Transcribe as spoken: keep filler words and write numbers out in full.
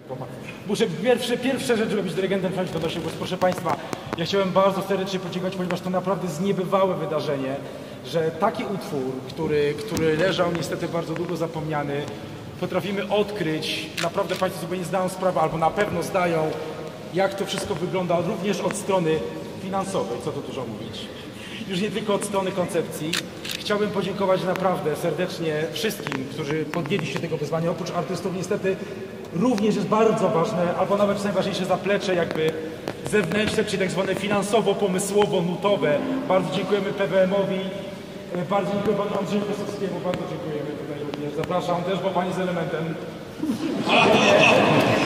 Muszę pierwsze, pierwsze rzecz robić dyrygentem wsiąść do nosił, bo proszę Państwa, ja chciałem bardzo serdecznie podziękować, ponieważ to naprawdę zniebywałe wydarzenie, że taki utwór, który, który leżał niestety bardzo długo zapomniany, potrafimy odkryć, naprawdę Państwo sobie nie zdają sprawy, albo na pewno zdają, jak to wszystko wygląda również od strony finansowej, co tu dużo mówić. Już nie tylko od strony koncepcji. Chciałbym podziękować naprawdę serdecznie wszystkim, którzy podjęli się tego wyzwania. Oprócz artystów niestety również jest bardzo ważne, albo nawet najważniejsze zaplecze jakby zewnętrzne, czyli tak zwane finansowo-pomysłowo-nutowe. Bardzo dziękujemy P W M-owi, bardzo dziękuję panu Andrzejowi Kosowskiemu, bardzo dziękujemy tutaj również. Zapraszam też, bo pani z elementem.